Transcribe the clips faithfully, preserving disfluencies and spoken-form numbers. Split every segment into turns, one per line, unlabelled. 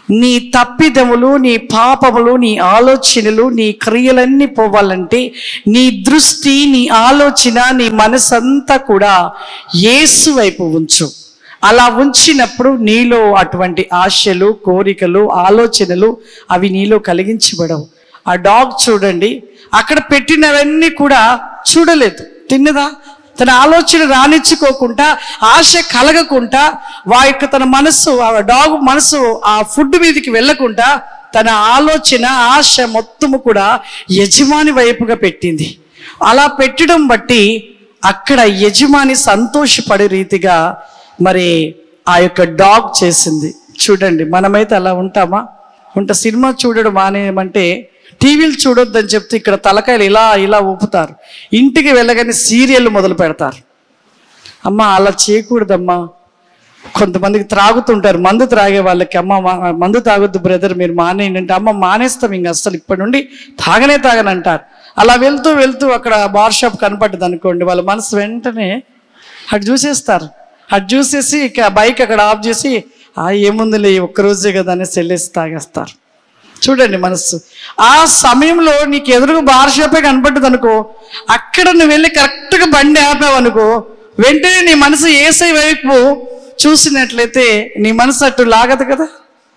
నీ తప్పిదములు, నీ పాపములు, నీ ఆలోచనలు, నీ క్రియలన్నీ పోవాలంటే నీ దృష్టి, నీ ఆలోచన, నీ మనసంతా కూడా యేసు వైపు ఉంచు. అలా ఉంచినప్పుడు నీలో అటువంటి ఆశలు, కోరికలు, ఆలోచనలు అవి నీలో కలిగించబడవు. ఆ డాగ్ చూడండి, అక్కడ పెట్టినవన్నీ కూడా చూడలేదు, తిన్నదా? తన ఆలోచన రానిచ్చుకోకుండా, ఆశ కలగకుండా, వా యొక్క తన మనసు, ఆ డాగ్ మనసు ఆ ఫుడ్ మీదకి వెళ్ళకుండా తన ఆలోచన, ఆశ మొత్తము కూడా యజమాని వైపుగా పెట్టింది. అలా పెట్టడం బట్టి అక్కడ యజమాని సంతోషపడే రీతిగా మరి ఆ యొక్క డాగ్ చేసింది. చూడండి, మనమైతే అలా ఉంటామా? ఉంట సినిమా చూడడం మానేయమంటే, టీవీలు చూడొద్దని చెప్తే ఇక్కడ తలకాయలు ఇలా ఇలా ఊపుతారు. ఇంటికి వెళ్ళగానే సీరియల్ మొదలు పెడతారు. అమ్మ అలా చేయకూడదమ్మా. కొంతమందికి త్రాగుతుంటారు, మందు త్రాగే వాళ్ళకి, అమ్మ మందు తాగొద్దు బ్రదర్ మీరు మానేయండి అంటే, అమ్మ మానేస్తాం ఇంక అసలు ఇప్పటి నుండి తాగనే తాగనంటారు. అలా వెళ్తూ వెళ్తూ అక్కడ బార్ షాప్ కనపడ్డది అనుకోండి, వాళ్ళ మనసు వెంటనే అటు చూసేస్తారు. అటు చూసేసి ఇక బైక్ అక్కడ ఆఫ్ చేసి, ఆ ఏముందిలే ఒక్కరోజే కదా అనేసి వెళ్ళేసి తాగేస్తారు. చూడండి మనస్సు. ఆ సమయంలో నీకు ఎదురుగా బార్ షాపే కనపడ్డది అనుకో, అక్కడ నువ్వు వెళ్ళి కరెక్ట్గా బండి ఆపావు అనుకో, వెంటనే నీ మనసు యేసయ్య వైపు చూసినట్లయితే నీ మనసు అటు లాగదు కదా,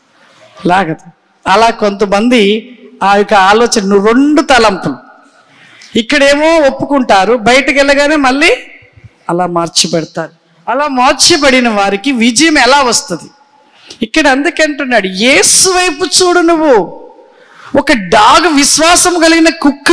లాగదు. అలా కొంతమంది ఆ యొక్క ఆలోచన, నువ్వు రెండు తలంపులు, ఇక్కడేమో ఒప్పుకుంటారు, బయటకు వెళ్ళగానే మళ్ళీ అలా మార్చిపెడతారు. అలా మార్చిబడిన వారికి విజయం ఎలా వస్తుంది? ఇక్కడ అందుకంటున్నాడు, యేసు వైపు చూడు. నువ్వు ఒక డాగ్, విశ్వాసం కలిగిన కుక్క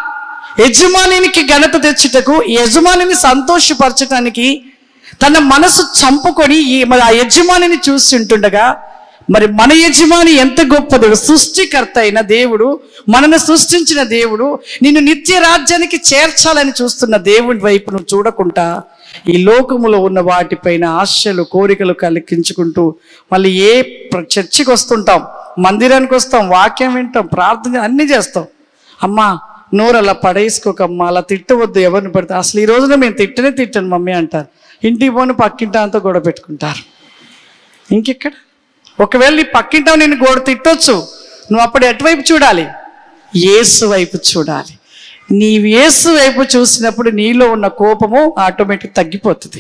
యజమానికి ఘనత తెచ్చుటకు, యజమానిని సంతోషపరచటానికి తన మనసు చంపుకొని మరి ఆ యజమానిని చూసి ఉంటుండగా, మరి మన యజమాని ఎంత గొప్ప దేవుడు, సృష్టికర్త అయిన దేవుడు, మనను సృష్టించిన దేవుడు, నిన్ను నిత్య రాజ్యానికి చేర్చాలని చూస్తున్న దేవుడి వైపు నువ్వు చూడకుండా ఈ లోకములో ఉన్న వాటిపైన ఆశలు, కోరికలు కలిగించుకుంటూ మళ్ళీ ఏ చర్చికి వస్తుంటాం, మందిరానికి వస్తాం, వాక్యం వింటాం, ప్రార్థన అన్నీ చేస్తాం. అమ్మా నోరు అలా పడేసుకోకమ్మా, అలా తిట్టవద్దు ఎవరిని పడితే. అసలు ఈ రోజున మేము తిట్టనే తిట్టాను మమ్మీ అంటారు. ఇంటికి పోని పక్కింటా అంతా గొడవ పెట్టుకుంటారు. ఇంకెక్కడ? ఒకవేళ నీ పక్కింటా నేను గోడ తిట్టొచ్చు, నువ్వు అప్పుడు ఎటువైపు చూడాలి? యేసు వైపు చూడాలి. నీ యేసు వైపు చూసినప్పుడు నీలో ఉన్న కోపము ఆటోమేటిక్ తగ్గిపోతుంది.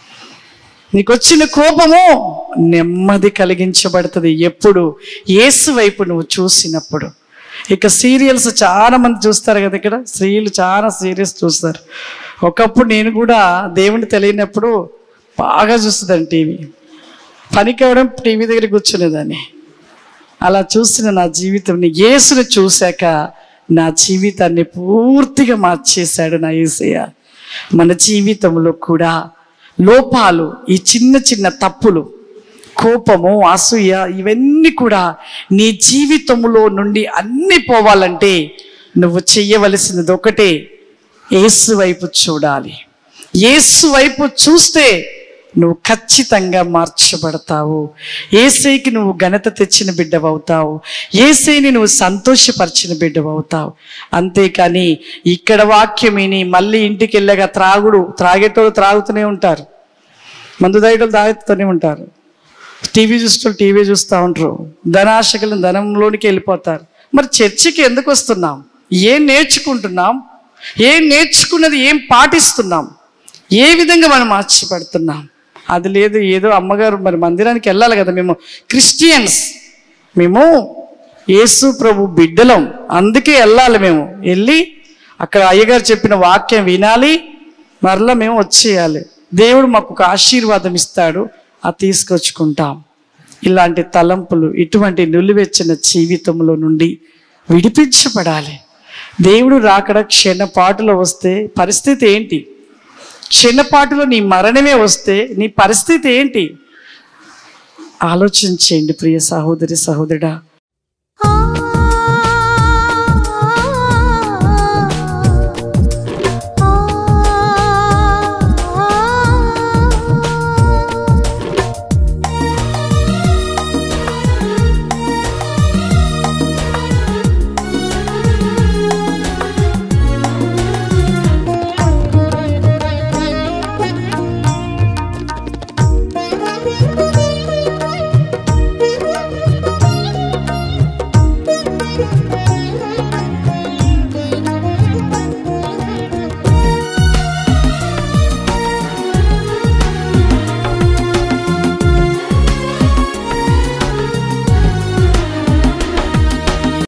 నీకు వచ్చిన కోపము నెమ్మది కలిగించబడుతుంది ఎప్పుడు యేసు వైపు నువ్వు చూసినప్పుడు. ఇక సీరియల్స్ చాలా మంది చూస్తారు కదా, ఇక్కడ స్త్రీలు చాలా సీరియల్స్ చూస్తారు. ఒకప్పుడు నేను కూడా దేవుని తెలియనప్పుడు బాగా చూస్తుందని టీవీ, పనికి అవ్వడం టీవీ దగ్గర కూర్చునేదాన్ని. అలా చూసిన నా జీవితం యేసుని చూశాక నా జీవితాన్ని పూర్తిగా మార్చేశాడు నా యేసయ్య. మన జీవితంలో కూడా లోపాలు, ఈ చిన్న చిన్న తప్పులు, కోపము, అసూయ, ఇవన్నీ కూడా నీ జీవితంలో నుండి అన్నీ పోవాలంటే నువ్వు చెయ్యవలసినది ఒకటే, యేసు వైపు చూడాలి. యేసు వైపు చూస్తే నువ్వు ఖచ్చితంగా మార్చబడతావు. యేసయ్యకి నువ్వు ఘనత తెచ్చిన బిడ్డవవుతావు. యేసయ్యని నువ్వు సంతోషపరిచిన బిడ్డవవుతావు. అంతేకాని ఇక్కడ వాక్యం విని మళ్ళీ ఇంటికి వెళ్ళాక త్రాగుడు, త్రాగేటోళ్ళు త్రాగుతూనే ఉంటారు, మందు తాగేటోళ్ళు తాగుతూనే ఉంటారు, టీవీ చూసేటోళ్ళు టీవీ చూస్తూ ఉంటారు, ధనాశకులు ధనంలోనికి వెళ్ళిపోతారు. మరి చర్చికి ఎందుకు వస్తున్నాం? ఏం నేర్చుకుంటున్నాం? ఏం నేర్చుకున్నది ఏం పాటిస్తున్నాం? ఏ విధంగా మనం మార్చిపడుతున్నాం? అది లేదు, ఏదో అమ్మగారు మరి మందిరానికి వెళ్ళాలి కదా, మేము క్రిస్టియన్స్, మేము యేసు ప్రభు బిడ్డలం, అందుకే వెళ్ళాలి. మేము వెళ్ళి అక్కడ అయ్యగారు చెప్పిన వాక్యం వినాలి, మరలా మేము వచ్చేయాలి. దేవుడు మాకు ఒక ఆశీర్వాదం ఇస్తాడు, అది తీసుకొచ్చుకుంటాం. ఇలాంటి తలంపులు, ఇటువంటి నిలువెచ్చిన జీవితంలో నుండి విడిపించబడాలి. దేవుడు రాకడ క్షణపాటులో వస్తే పరిస్థితి ఏంటి? క్షణపాటులో నీ మరణమే వస్తే నీ పరిస్థితి ఏంటి? ఆలోచించేయండి ప్రియ సహోదరి సహోదరుడా.